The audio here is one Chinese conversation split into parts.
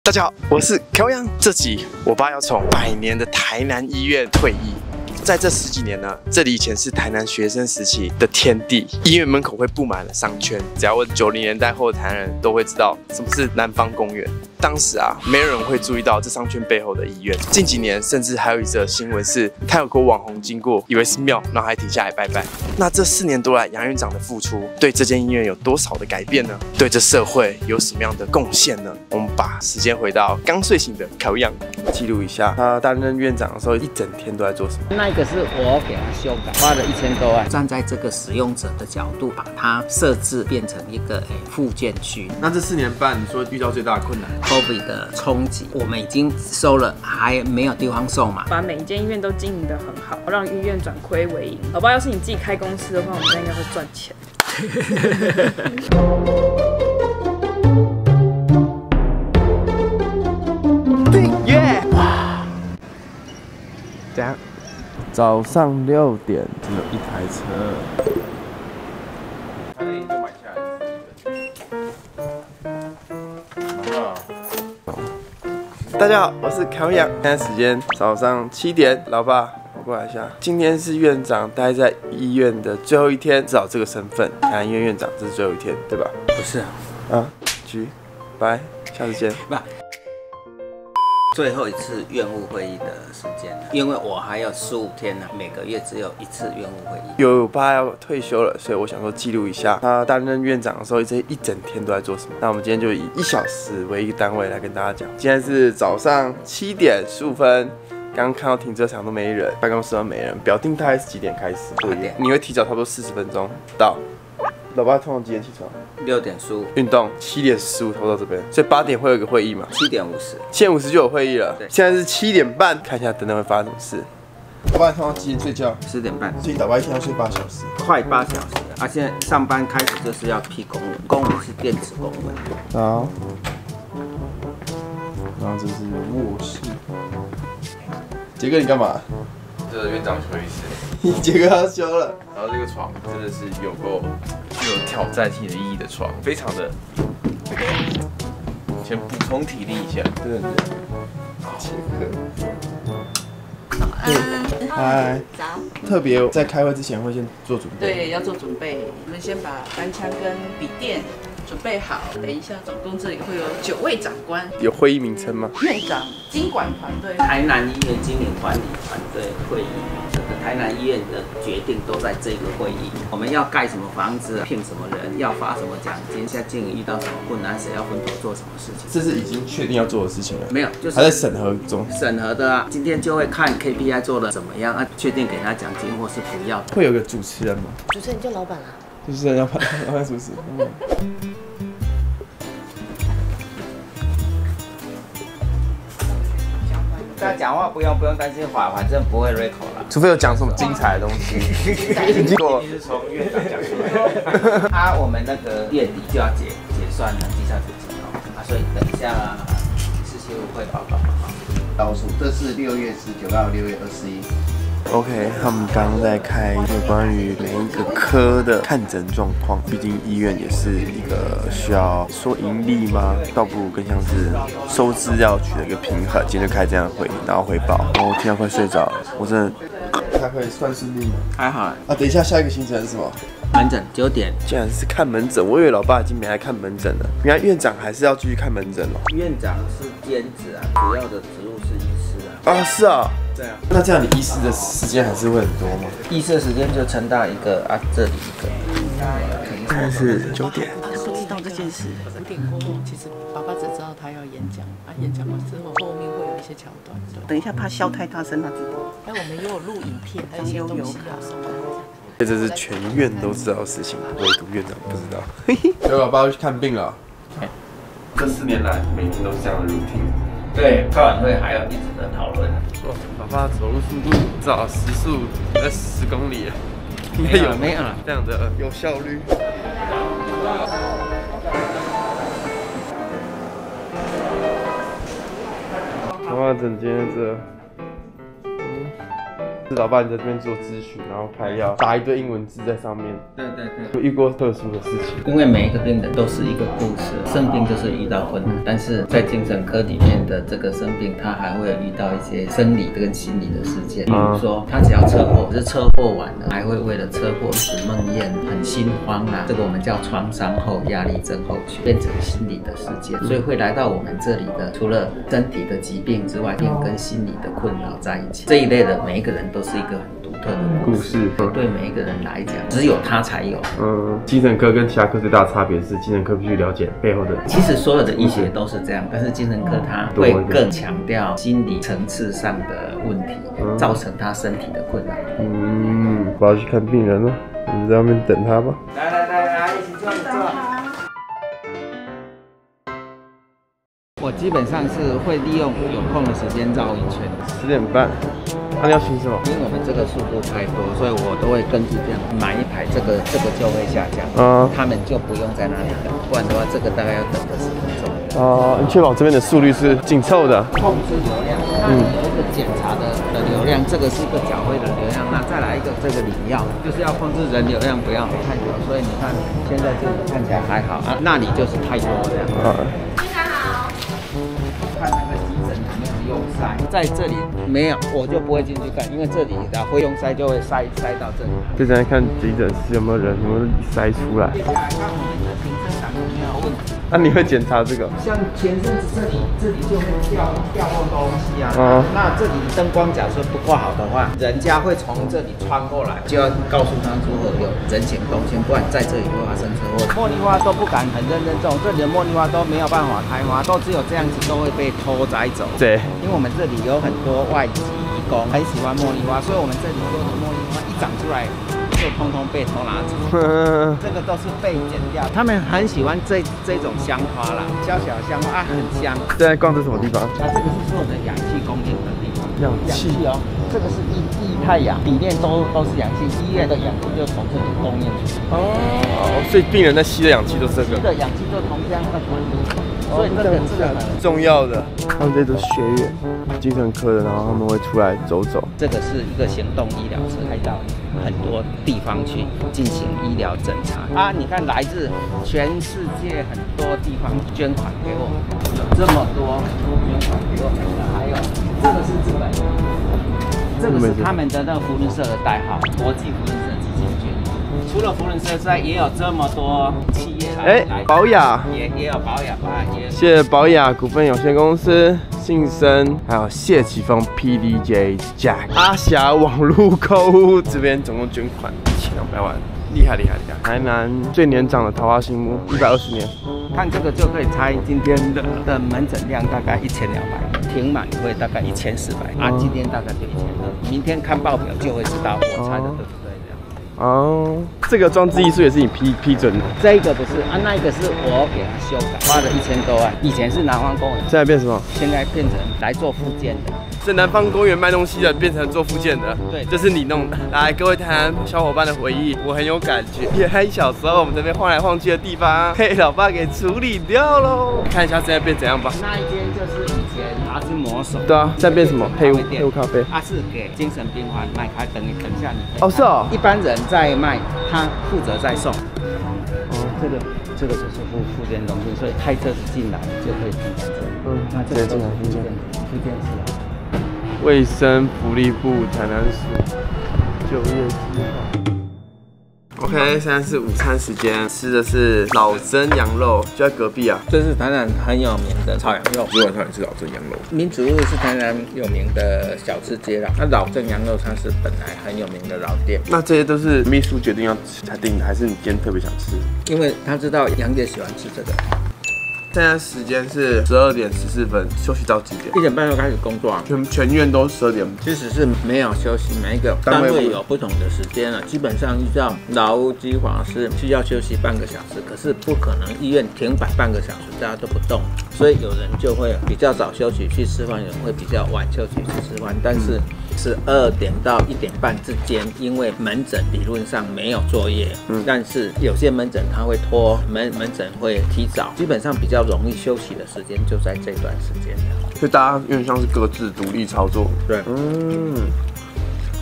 大家好，我是乔阳。这集我爸要从100年的台南医院退役。在这10几年呢，这里以前是台南学生时期的天地，医院门口会布满了商圈。只要问90年代后的台南人都会知道什么是南方公园。当时啊，没有人会注意到这商圈背后的医院。近几年，甚至还有一则新闻是，他有个网红经过，以为是庙，然后还停下来拜拜。那这4年多来，杨院长的付出，对这间医院有多少的改变呢？对这社会有什么样的贡献呢？我们把时间回到刚睡醒的乔阳，记录一下他担任院长的时候，一整天都在做什么。 那个是我给他修改，花了1000多万。站在这个使用者的角度，把它设置变成一个复健区。 那这4年半，你说遇到最大的困难？ COVID 的冲击，我们已经收了，还没有地方送嘛。 把每一间医院都经营得很好，让医院转亏为盈。好不好？要是你自己开公司的话，我们家应该会赚钱。 耶！哇！怎样？早上6点，只有1台车。他那就买下来。大家好，我是乔阳。现在时间早上7点，老爸，我过来一下。今天是院长待在医院的最后一天，至少这个身份，台南医院院长，这是最后一天，对吧？ 不是啊， 举，拜，下次见。 不，最后一次院务会议的时间了，因为我还有15天呢，每个月只有1次院务会议。 有爸要退休了，所以我想说记录一下他担任院长的时候，这一整天都在做什么。那我们今天就以1小时为一个单位来跟大家讲。今天是早上7点15分。刚刚看到停车场都没人，办公室都没人。表定大概是几点开始？8点。你会提早差不多40分钟到。老爸通常几点起床 ？6点15。 运动7点15偷到这边，所以8点会有一个会议嘛 ？7点50。 7点50就有会议了。对，现在是7点半，看一下等等会发生什么事。老爸通常几点睡觉 ？10点半。 所以老爸一天要睡8小时， 快8小时了。现在上班开始就是要批公文，公文是电子公文。 好。然后这是卧室。杰哥，你干嘛？ 这院长休息室。 杰哥要休了。 然后这个床真的是有够具有挑战性的意义的床，非常的。先补充体力一下。 对。杰哥。 早安。 嗨。 早。 特别在开会之前会先做准备。 对，要做准备。我们先把单枪跟笔电准备好。等一下，总共这里会有9位长官。 有会议名称吗？ 院长、经管团队、 台南医院经营管理团队会议。整个台南医院的决定都在这个会议。我们要盖什么房子，聘什么人，要发什么奖金，现在经营遇到什么困难，谁要分头做什么事情。 这是已经确定要做的事情了。 没有，就是还在审核中。 审核的啊，今天就会看 KPI 做的怎么样，确定给他奖金或是不要。 会有个主持人吗？ 主持人就老板啦。 主持人要判主持。 大家讲话不用担心反正不会 recall 了， 除非有讲什么精彩的东西。 结果是从院长讲出来的。我们那个月底就要结算绩效奖金哦，所以等一下事情会报告。 倒数，这是6月19到6月21。 OK， 他们刚刚在开有关于每一个科的看诊状况，毕竟医院也是一个需要说盈利吗？倒不如更像是收支要取得一个平衡。今天就开这样的会议，然后汇报。我听到快睡着了，我真的。开会算顺利吗？ 还好啊。 等一下，下一个行程是什么？ 门诊9点。 竟然是看门诊，我以为老爸已经没来看门诊了。原来院长还是要继续看门诊哦。 院长是兼职啊，主要的职务是医师啊。 是啊。 对啊。 那这样你医师的时间还是会很多吗？ 医师的时间就撑到一个这里一个。 现在是9点。 他不知道这件事，5点过后，其实爸爸只知道他要演讲，演讲完之后后面会有一些桥段。等一下怕笑太大声，他知道。我们也有录影片，还有一些东西要送。 这是全院都知道的事情，唯独院长不知道。所以老爸要去看病了。这4年来，每天都是这样的 routine。 对，开完会还要一直的讨论。 爸爸走路速度至少时速在10公里，应该有没有了， 这样的有效率。爸爸整间这。 老爸你在这边做咨询，然后开药，打一堆英文字在上面。 对， 有遇过特殊的事情？ 因为每一个病人都是一个故事，生病就是遇到困难，但是在精神科里面的这个生病，他还会遇到一些生理跟心理的事件，比如说他只要车祸，可是车祸完了，还会为了车祸一直梦魇，很心慌啊，这个我们叫创伤后压力症候群，变成心理的事件，所以会来到我们这里的，除了身体的疾病之外，并跟心理的困扰在一起。这一类的每一个人都是一个很独特的故事，对每一个人来讲，只有他才有。 精神科跟其他科最大的差别是，精神科必须了解背后的。 其实所有的医学都是这样，但是精神科它会更强调心理层次上的问题，造成他身体的困扰。 我要去看病人了，我们在外面等他吧。 来，一起坐，一起坐。我基本上是会利用有空的时间绕一圈。 10点半，那你要巡什么？ 因为我们这个速度太多，所以我都会根据这样买一排，这个就会下降，他们就不用在那里等，不然的话这个大概要等个10分钟。 你确保这边的速率是紧凑的。 控制流量，那有一个检查的流量，这个是一个缴费的流量，那再来一个这个领药，就是要控制人流量不要太多，所以你看现在这里看起来还好啊，那里就是太多这样。看那个急诊有没有用塞，在这里没有，我就不会进去看，因为这里的会用塞就会塞到这里。 就在看急诊室有没有人，有没有塞出来。 接下来看我们的行政档有没有问题。 那你会检查这个？ 像前阵子这里就会掉落东西啊。那这里灯光假设不挂好的话，人家会从这里穿过来，就要告诉他如何有人行动线，不然在这里会发生车祸。茉莉花都不敢很认真种，这里的茉莉花都没有办法开花，都只有这样子都会被偷摘走。 对， 因为我们这里有很多外籍移工很喜欢茉莉花，所以我们这里所有的茉莉花一长出来就通通被偷拿走，这个都是被剪掉。他们很喜欢这种香花啦，小小的香花很香。 现在逛这什么地方？ 这个是所有的氧气供应的地方。 氧气哦，这个是液态氧，里面都是氧气，医院的氧气就从这里供应出去。 所以病人在吸的氧气都是这个。 吸的氧气就从这样的温度。所以这个很重要的，他们这都是学员，精神科的，然后他们会出来走走。 这个是一个行动医疗车，开到很多地方去进行医疗诊查啊！你看，来自全世界很多地方捐款给我们，有这么多捐款给我们的，还有这个是日本，这个是他们的那个福伦社的代号，国际福伦社基金捐。除了福伦社之外，也有这么多企业来， 宝雅也有宝雅， 谢谢宝雅股份有限公司、信生，还有谢启峰 PDJ Jack 阿霞网络购物这边总共捐款1200万，厉害！台南最年长的桃花心木120年， 看这个就可以猜今天的门诊量大概1200，停满会大概1400啊，今天大概就1200，明天看报表就会知道我猜的对不对。 这个装置艺术也是你批准的？ 这个不是啊，那个是我给他修改，花了1000多万。以前是南方公园， 现在变什么？ 现在变成来做复健的。 是南方公园卖东西的，变成做复健的。对，这是你弄的。来，各位台南小伙伴的回忆，我很有感觉。也还小时候我们这边晃来晃去的地方，被老爸给处理掉喽。看一下现在变怎样吧。 那一间就是以前拿之魔手。 对啊，现在变什么？黑屋咖啡。 它是给精神病患卖开，等一下你。 是哦。 一般人在卖，他负责在送。这个就是复健中心，所以开车子进来就可以停在这里。那这个都是复健室。 卫生福利部台南市就业计划。OK， 现在是午餐时间，吃的是老曾羊肉，就在隔壁啊。 这是台南很有名的炒羊肉， 昨晚上也是老曾羊肉。 民族路是台南有名的小吃街啦，那老曾羊肉它是本来很有名的老店。 那这些都是秘书决定要吃才定的，还是你今天特别想吃？ 因为他知道杨姐喜欢吃这个。 现在时间是12点14分，休息到几点 ？1点半就开始工作啊。 全院都12点。 其实是没有休息，每一个单位有不同的时间了。基本上依照劳务计划是需要休息半个小时，可是不可能医院停摆半个小时，大家都不动，所以有人就会比较早休息去吃饭，有人会比较晚休息去吃饭，但是12点到1点半之间，因为门诊理论上没有作业，但是有些门诊它会拖，门诊会提早，基本上比较容易休息的时间就在这段时间了。 所以大家有点像是各自独立操作。 对，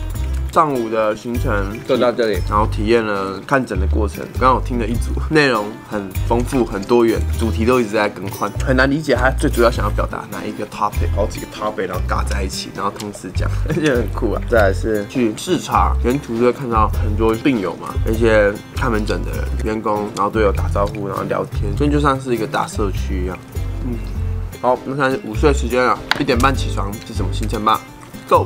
上午的行程就到这里，然后体验了看诊的过程。刚好听了一组，内容很丰富、很多元，主题都一直在更换，很难理解他最主要想要表达哪一个 topic， 好几个 topic 然后尬在一起，然后同时讲，而且很酷啊。再来是去视察，沿途就会看到很多病友嘛，一些看门诊的人、员工，然后都有打招呼，然后聊天，所以就像是一个大社区一样。好，那现在是午睡时间了，1点半起床，是什么行程吧 ？Go。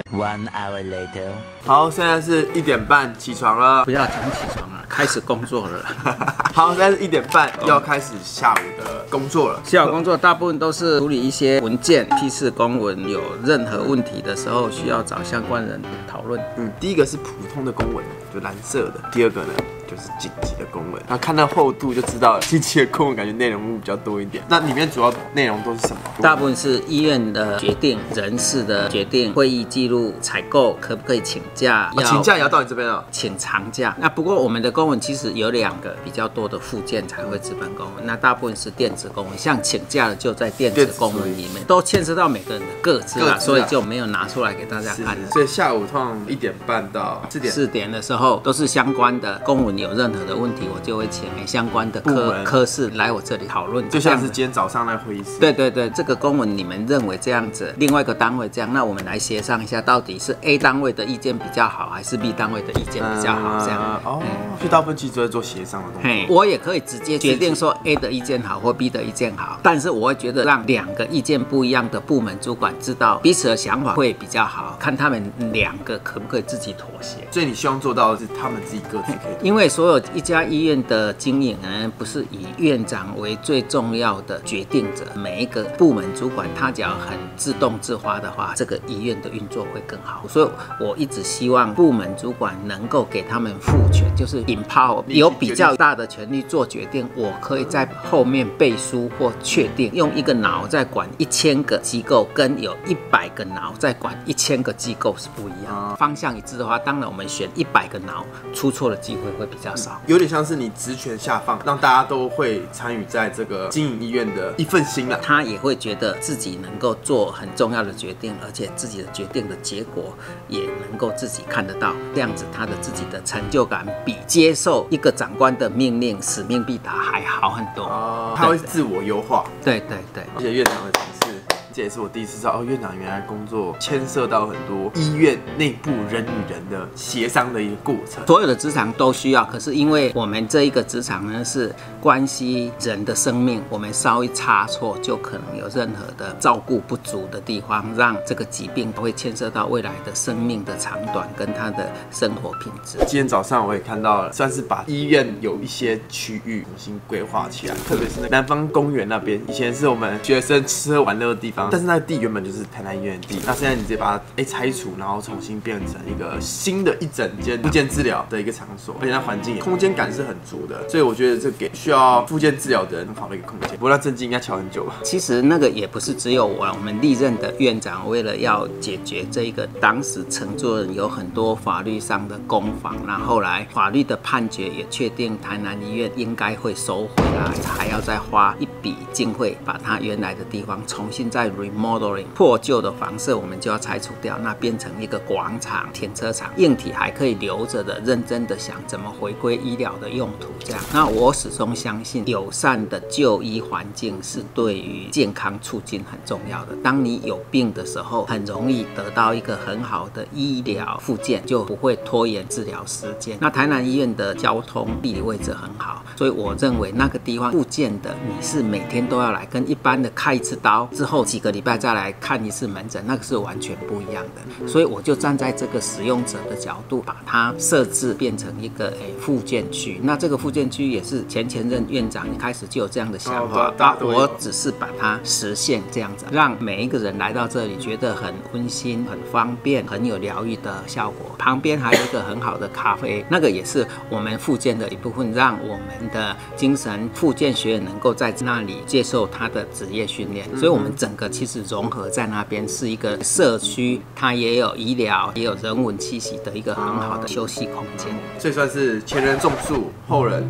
1 hour later， 好，现在是1点半起床了， 不要讲起床了，开始工作了。 好，现在是1点半，要开始下午的工作了。 下午工作大部分都是处理一些文件、批示公文，有任何问题的时候需要找相关人讨论。 第一个是普通的公文，就蓝色的；第二个呢，就是紧急的公文。那看到厚度就知道了，紧急的公文感觉内容物比较多一点。那里面主要内容都是什么？ 大部分是医院的决定、人事的决定、会议记录、采购可不可以请假？ 请假也要到你这边了， 请长假。那不过我们的公文其实有2个比较多的附件才会纸本公文，那大部分是电子公文，像请假的就在电子公文里面，都牵涉到每个人的个资啦，所以就没有拿出来给大家看。 所以下午通常1点半到4点的时候，都是相关的公文有任何的问题，我就会请相关的科室来我这里讨论， 就像是今天早上那会议室。 对对对，这个公文你们认为这样子，另外一个单位这样，那我们来协商一下，到底是 A 单位的意见比较好，还是 B 单位的意见比较好？这样所以大部分其实都在做协商的东西。 我也可以直接决定说 A 的意见好或 B 的意见好，但是我会觉得让2个意见不一样的部门主管知道彼此的想法会比较好，看他们2个可不可以自己妥协。 所以你希望做到的是他们自己各自可以。 因为所有一家医院的经营呢，不是以院长为最重要的决定者，每一个部门主管他只要很自动自发的话，这个医院的运作会更好。所以我一直希望部门主管能够给他们赋权，就是 empower， 有比较大的权利做决定。我可以在后面背书或确定，用一个脑在管1000个机构，跟有100个脑在管1000个机构是不一样。方向一致的话，当然我们选100个脑，出错的机会会比较少。 有点像是你职权下放，让大家都会参与在这个经营医院的一份心啦。 他也会觉得自己能够做很重要的决定，而且自己的决定的结果也能够自己看得到，这样子他的自己的成就感比接受一个长官的命令使命必达还好很多。 他会自我优化。 对对对， 而且院长的指示，这也是我第一次知道院长原来工作牵涉到很多医院内部人与人的协商的一个过程。 所有的职场都需要，可是因为我们这一个职场呢是关系人的生命，我们稍微差错就可能有任何的照顾不足的地方，让这个疾病会牵涉到未来的生命的长短跟他的生活品质。 今天早上我也看到了，算是把医院有一些区域重新规划起来，特别是南方公园那边，以前是我们学生吃喝玩乐的地方，但是那个地原本就是台南医院的地，那现在你直接把它拆除，然后重新变成一个新的一整间复健治疗的一个场所，而且它环境空间感是很足的，所以我觉得这给需要复健治疗的人很好的一个空间。不过那政绩应该瞧很久吧？ 其实那个也不是只有我们历任的院长为了要解决这一个，当时承做人有很多法律上的攻防，那后来法律的判决也确定台南医院应该会收回来，还要再花一笔经费把它原来的地方重新再 remodeling， 破旧的房舍我们就要拆除掉，那变成一个广场、停车场，硬体还可以留着的，认真的想怎么回归医疗的用途这样。那我始终相信友善的就医环境是对于健康促进很重要的。当你有病的时候，很容易得到一个很好的医疗复健，就不会拖延治疗时间。那台南医院的交通地理位置很好，所以我认为那个地方复健的你是每天都要来，跟一般的开一次刀之后几个礼拜再来看一次门诊，那个是完全不一样的。所以我就站在这个使用者的角度，把它设置变成一个复健区。那这个复健区也是前任院长一开始就有这样的想法，我只是把它实现这样子，让每一个人来到这里觉得很温馨、很方便、很有疗愈的效果。旁边还有一个很好的咖啡，那个也是我们复健的一部分，让我们的精神复健学员能够在那里接受他的职业训练。所以我们整个其实融合在那边，是一个社区，它也有医疗，也有人文气息的一个很好的休息空间。 所以算是前人种树，后人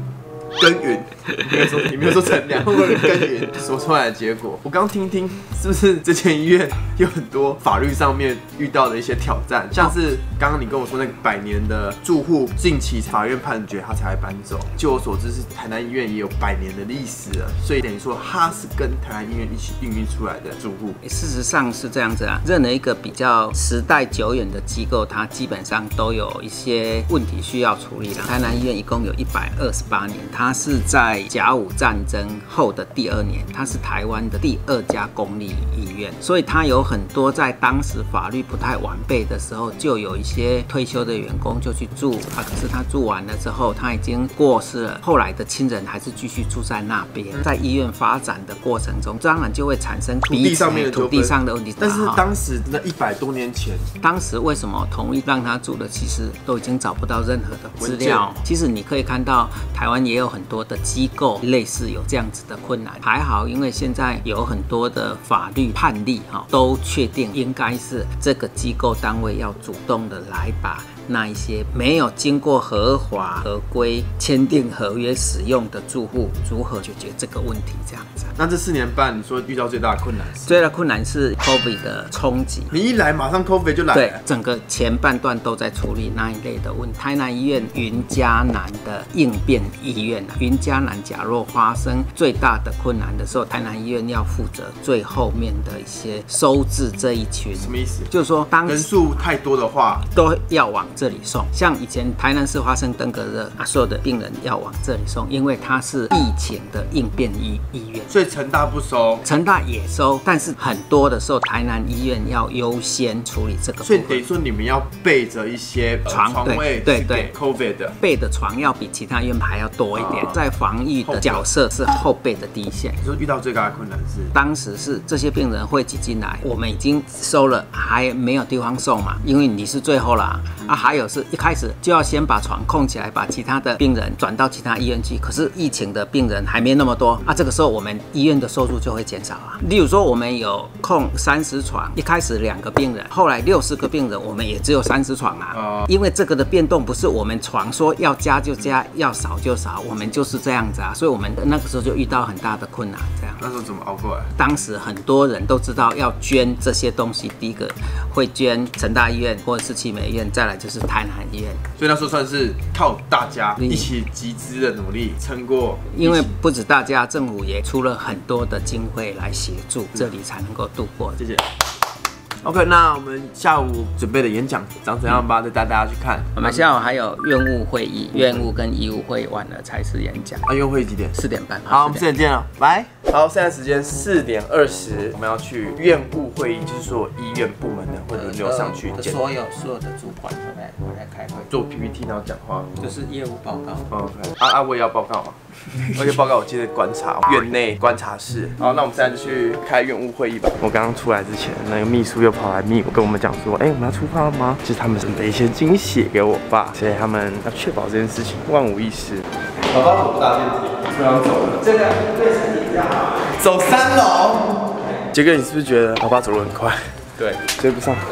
耕耘，你没有说乘凉，会不会耕耘说出来的结果？我刚听听，是不是这间医院有很多法律上面遇到的一些挑战？像是刚刚你跟我说那个100年的住户，近期法院判决他才会搬走。据我所知，是台南医院也有100年的历史了，所以等于说他是跟台南医院一起孕育出来的住户。 事实上是这样子啊，任何一个比较时代久远的机构，它基本上都有一些问题需要处理的。台南医院一共有128年，它是在甲午战争后的第2年，它是台湾的第2家公立医院，所以它有很多在当时法律不太完备的时候，就有一些退休的员工就去住啊，可是他住完了之后，他已经过世了，后来的亲人还是继续住在那边。在医院发展的过程中，当然就会产生土地上面的土地上的问题。 但是当时那100多年前， 当时为什么同意让他住的，其实都已经找不到任何的资料。其实你可以看到，台湾也有很多的机构类似有这样子的困难。还好，因为现在有很多的法律判例都确定应该是这个机构单位要主动的来把那一些没有经过合法合规签订合约使用的住户，如何解决这个问题？这样子。 那这4年半，你说遇到最大的困难是？ 最大的困难是 COVID 的冲击。 你一来，马上 COVID 就来了。 对，整个前半段都在处理那一类的问题。台南医院云嘉南的应变医院云嘉南假若发生最大的困难的时候，台南医院要负责最后面的一些收治这一群。 什么意思？ 就是说，当人数太多的话， 都要往这里送。像以前台南市发生登革热所有的病人要往这里送，因为它是疫情的应变医院。 所以成大不收， 成大也收，但是很多的时候台南医院要优先处理这个部分。 所以等于说你们要备着一些床位，对 ，COVID 的备的床要比其他医院还要多一点，在防疫的角色是后备的第一线。 你说遇到最大的困难是？ 当时是这些病人汇集进来，我们已经收了，还没有地方送嘛，因为你是最后啦。还有是一开始就要先把床空起来，把其他的病人转到其他医院去。可是疫情的病人还没那么多啊，这个时候我们医院的收入就会减少啊。例如说，我们有空30床，一开始2个病人，后来60个病人，我们也只有30床啊。因为这个的变动不是我们床说要加就加，要少就少，我们就是这样子啊。所以我们那个时候就遇到很大的困难。这样， 那时候怎么熬过来？ 当时很多人都知道要捐这些东西，第一个会捐成大医院或者是奇美医院，再来就是台南医院。 所以那时候算是靠大家一起集资的努力撑过。 因为不止大家，政府也出了很多的经费来协助，这里才能够度过。 谢谢。OK， 那我们下午准备的演讲长怎样吧？再带大家去看。 我们下午还有院务会议，院务跟医务会完了才是演讲。 院务会议几点 ？4点半。 好，我们4点见了，拜。好，现在时间4点20，我们要去院务会议，就是说医院部门的会轮流上去见所有的主管回来开会， 做 PPT 然后讲话， 就是业务报告。 OK， 我也要报告嘛。而且报告我接着观察院内观察室。好，那我们现在就去开院务会议吧。我刚刚出来之前，那个秘书又跑来密我，跟我们讲说，我们要出发了吗？其实他们准备一些惊喜给我爸，所以他们要确保这件事情万无一失。老爸走不搭电梯，不要走了。这个对身体比较好。走3楼。杰哥，你是不是觉得老爸走路很快？对，追不上。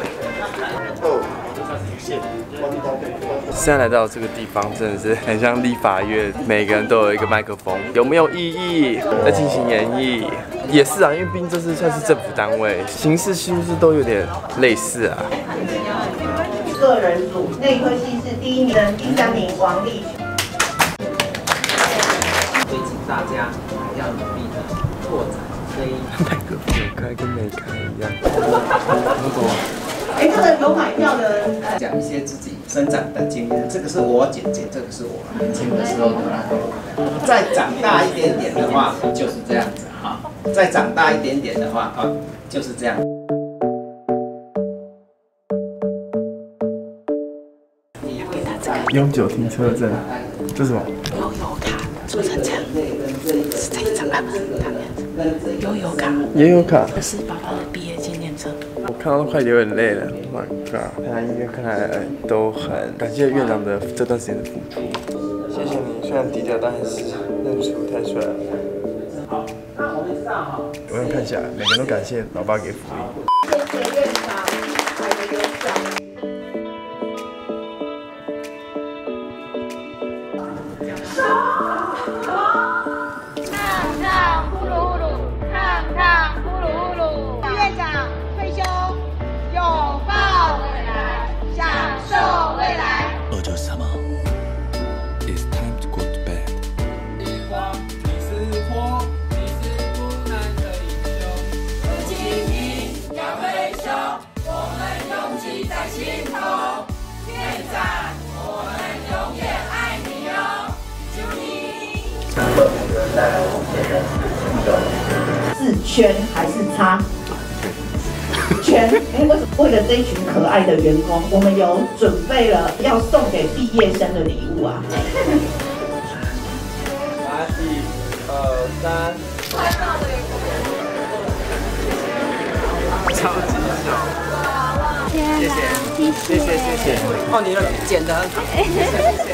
现在来到这个地方，真的是很像立法院，每个人都有一个麦克风，有没有异议在进行演绎？也是啊，因为毕竟这是算是政府单位，形式是不是都有点类似啊？ 个人组内科系是第1名的，第3名王立群。 所以请大家还要努力的拓展这一麦克风有开跟没开一样。 这个有买票的， 讲一些自己生长的经验。这个是我姐姐，这个是我年轻的时候的。再长大一点点的话，就是这样子哈。再长大一点点的话，就是这样。 永久停车证，这是什么？ 悠游卡做成这样，是这一张啊，不是他们悠游卡， 也有卡。 这是爸爸的毕业纪念册。 我看到都快流眼泪了 ，My God！ 台南医院看来都很感谢院长的这段时间的付出，谢谢你。虽然低调，但是认输太帅了。好，那我们知道哈。我想看一下，每个人都感谢老爸给福利。 谢谢院长，还有院长。 是圈还是叉？圈，因为为了这一群可爱的员工，我们有准备了要送给毕业生的礼物啊。 来，1、2、3，超级小，谢谢。哦，你剪得很好，谢谢。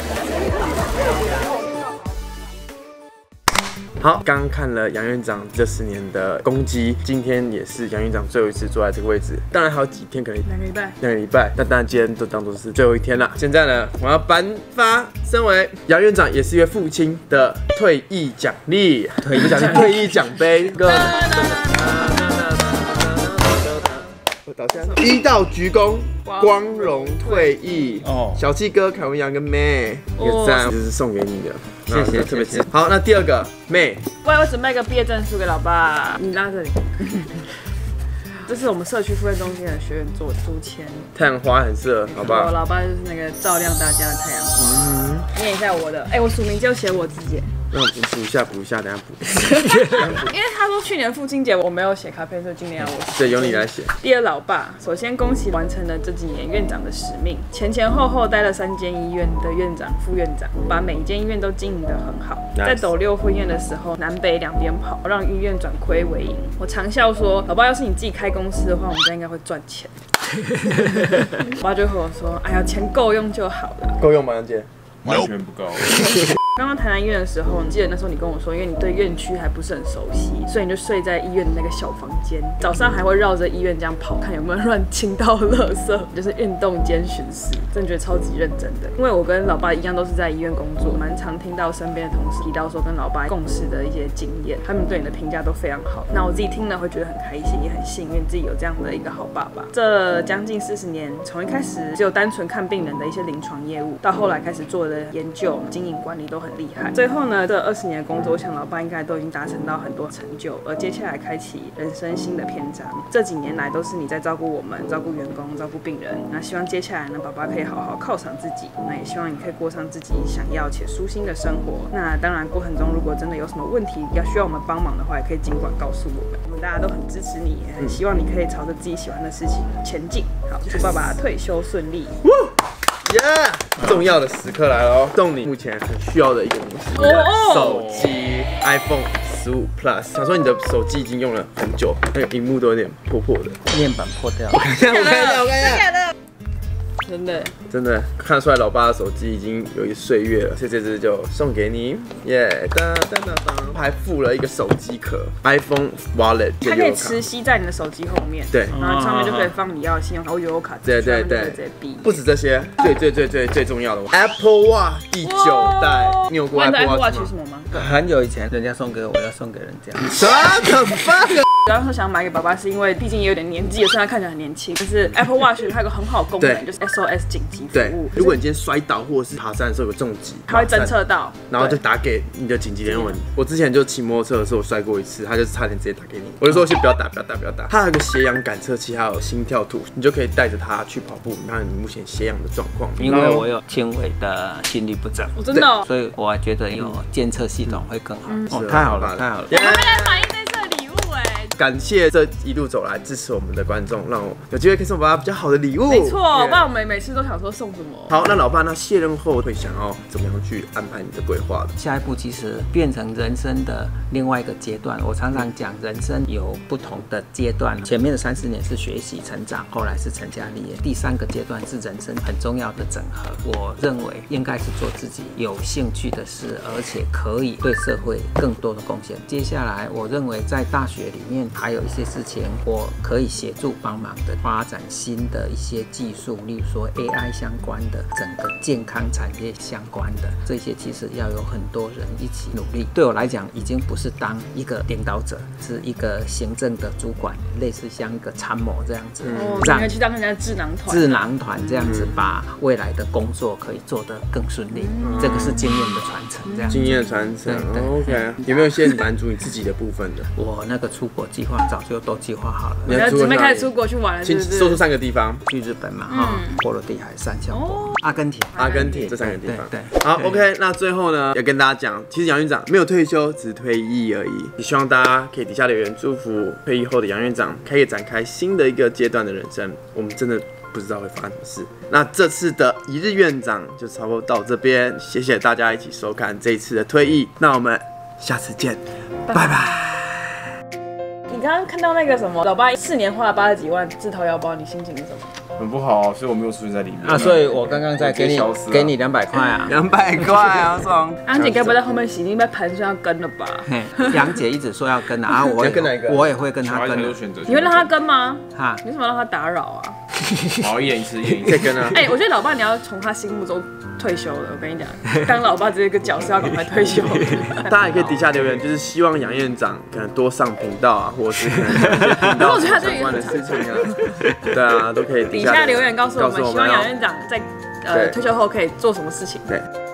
好，刚刚看了杨院长这10年的功绩，今天也是杨院长最后一次坐在这个位置。当然还有几天，可能2个礼拜，但当然今天都当作是最后一天了。现在呢，我要颁发身为杨院长也是一位父亲的退役奖励，退役奖杯。1到鞠躬，光荣退役。小气哥、凯文、杨跟妹，一个赞，这是送给你的。谢谢，特别谢。好，那第2个妹， 我也会准备一个毕业证书给老爸，你拉这里。这是我们社区复健中心的学员做书签， 太阳花很适合，好不好？ 我老爸就是那个照亮大家的太阳花。念一下我的，我署名就写我自己。 那我补一下，等下补。 因为他说去年父亲节我没有写卡片，所以今年要我写。 对，由你来写。 第2老爸，首先恭喜完成了这几年院长的使命，前后待了3间医院的院长、副院长，把每一间医院都经营得很好。在斗六分院的时候，南北2边跑，让医院转亏为盈。我常笑说，老爸，要是你自己开公司的话，我们家应该会赚钱。我爸就和我说，哎呀，钱够用就好了。 够用吗，杨姐？ 完全不够。 刚刚台南医院的时候，你记得那时候你跟我说，因为你对院区还不是很熟悉，所以你就睡在医院的那个小房间，早上还会绕着医院这样跑，看有没有乱倾倒垃圾，就是运动兼巡视，真的觉得超级认真的。因为我跟老爸一样都是在医院工作，蛮常听到身边的同事提到说跟老爸共事的一些经验，他们对你的评价都非常好。那我自己听了会觉得很开心，也很幸运自己有这样的一个好爸爸。这将近40年，从一开始只有单纯看病人的一些临床业务，到后来开始做的研究、经营管理都很厉害。最后呢，这20年的工作，我想老爸应该都已经达成到很多成就，而接下来开启人生新的篇章。这几年来都是你在照顾我们、照顾员工、照顾病人。那希望接下来呢，爸爸可以好好犒赏自己，那也希望你可以过上自己想要且舒心的生活。那当然过程中如果真的有什么问题要需要我们帮忙的话，也可以尽管告诉我们。我们大家都很支持你，也很希望你可以朝着自己喜欢的事情前进。好，祝爸爸退休顺利。 重要的时刻来了，送你目前很需要的一个东西，手机 iPhone 15 Plus。想说你的手机已经用了很久，那个屏幕都有点破的， 面板破掉。 我看一下，真的看得出来，老爸的手机已经有一岁月了，所以这支就送给你，还附了一个手机壳 ，iPhone Wallet， 它可以磁吸在你的手机后面， 对， 然后上面就可以放你要的信用卡或悠游卡， 对，不止这些，最重要的 Apple Watch 第9代，你有过 Apple Watch 什么吗？ 很久以前人家送给我，要送给人家。 什么 fuck？ 主要是想买给爸爸，是因为毕竟也有点年纪了，虽然看起来很年轻，但是 Apple Watch 它有个很好的功能，就是 SOS 紧急服务。 如果你今天摔倒或者是爬山的时候有重击， 它会侦测到， 然后就打给你的紧急联络。我之前就骑摩托车的时候摔过一次，他就差点直接打给你，我就说先不要打。它有个血氧感测器，还有心跳图，你就可以带着它去跑步，看你目前血氧的状况。 因为我有轻微的心律不整， 真的， 所以我觉得有监测系统会更好。 太好了！ 我们来反映这次的礼物感谢这一路走来支持我们的观众，让我有机会可以送爸爸比较好的礼物。 没错，不然我们每次都想说送什么。 好，那老爸，那卸任后会想要怎么样去安排你的规划的？ 下一步其实变成人生的另外一个阶段。我常常讲，人生有不同的阶段，前面的30年是学习成长，后来是成家立业，第3个阶段是人生很重要的整合。我认为应该是做自己有兴趣的事，而且可以对社会更多的贡献。接下来，我认为在大学里面还有一些事情我可以协助帮忙的，发展新的一些技术，例如说 AI 相关的，整个健康产业相关的，这些其实要有很多人一起努力。对我来讲，已经不是当一个领导者，是一个行政的主管，类似像一个参谋这样子， 让去当人家的智囊团这样子，把未来的工作可以做得更顺利。这个是经验的传承，这样经验的传承。OK， 有没有一些满足你自己的部分的？ 我那个出国计划早就都计划好了。 你要准备开始出国去玩了，是不是？ 说出3个地方， 去日本嘛，波罗的海三小国，阿根廷这3个地方。 对， 好 ，OK， 那最后呢，要跟大家讲，其实杨院长没有退休，只是退役而已。也希望大家可以底下留言祝福退役后的杨院长可以展开新的一个阶段的人生。我们真的不知道会发生什么事。那这次的一日院长就差不多到这边，谢谢大家一起收看这一次的退役。那我们下次见，拜拜。 你刚刚看到那个什么，老爸4年花了80几万自掏腰包，你心情是什么？ 很不好，所以我没有出现在里面啊，所以我刚刚在给你200块啊 ，200块啊，爽！ 杨姐该不会在后面洗定被盘算要跟了吧？ 杨姐一直说要跟啊，我也会跟她跟的。 你会让她跟吗？ 哈， 你为什么让她打扰啊？ 好，一人一次， 再跟啊！ 我觉得老爸你要从他心目中退休了。我跟你讲，当老爸这个角色要赶快退休。 大家也可以底下留言，就是希望杨院长可能多上频道啊，或是可能一些频道相关的事情啊，对啊，都可以底下留言告诉我们，希望杨院长在退休后可以做什么事情。 对。